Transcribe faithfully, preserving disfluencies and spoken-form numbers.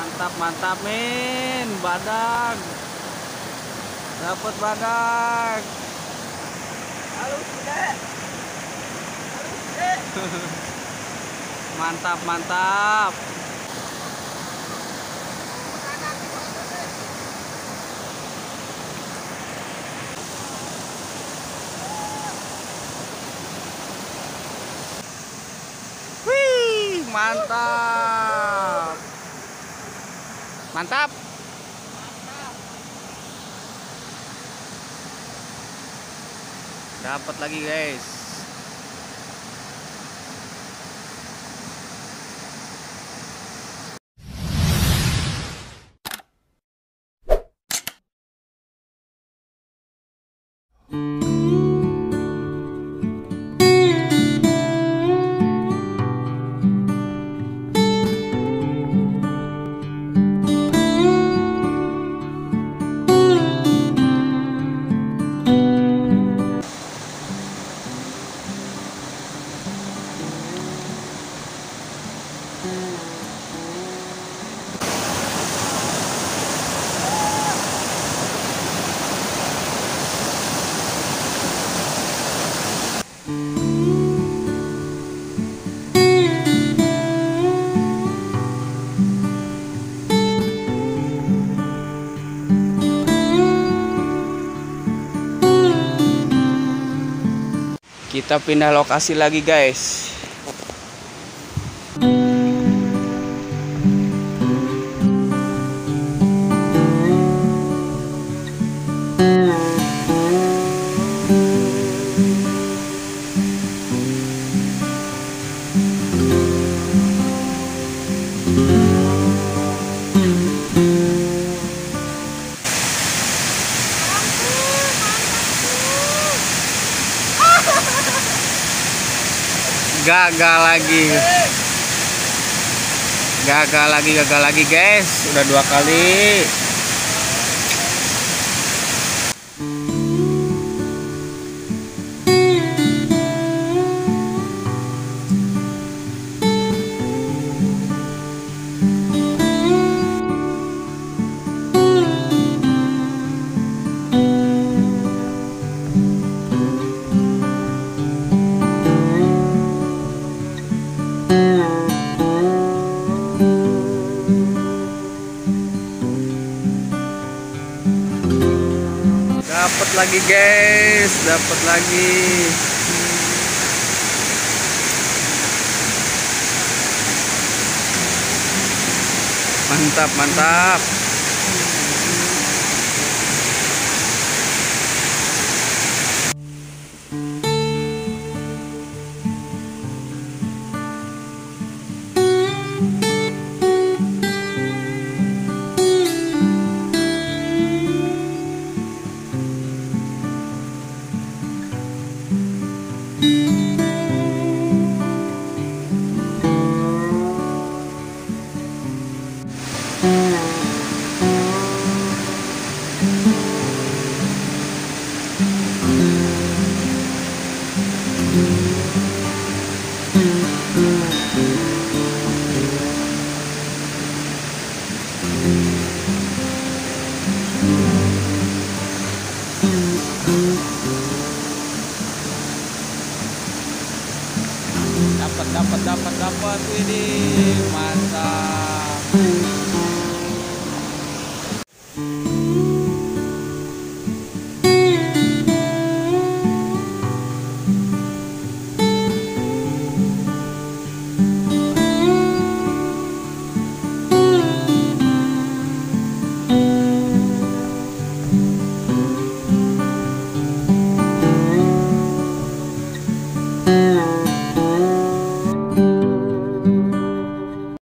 Mantap, mantap, min. Badak. Dapat badak. Halo, Dek. Halo, Dek. Mantap, mantap. Wih, mantap. Mantap. Dapat lagi, guys. Kita pindah lokasi lagi, guys. Gagal lagi. Gagal lagi, gagal lagi, guys. Udah dua kali. Dapat lagi, guys, dapat lagi. Mantap, mantap. Dapat, dapat, dapat, dapat. Ini mantap.